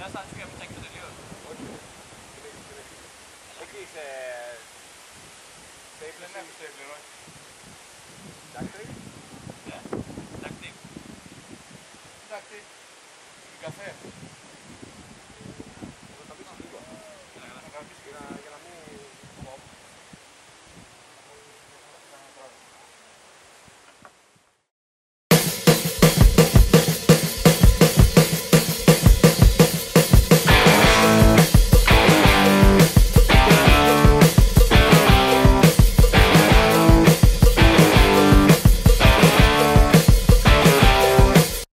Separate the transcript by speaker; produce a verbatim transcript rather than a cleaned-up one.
Speaker 1: Ένα σαν σου για μην τσακίσω τελείως.
Speaker 2: Όχι. Εκεί είσαι... Στέιπλερ, ναι, στέιπλερ, όχι. Τακτρικ.
Speaker 1: Ναι, τακτικ.
Speaker 2: Τακτικ. Καφέ.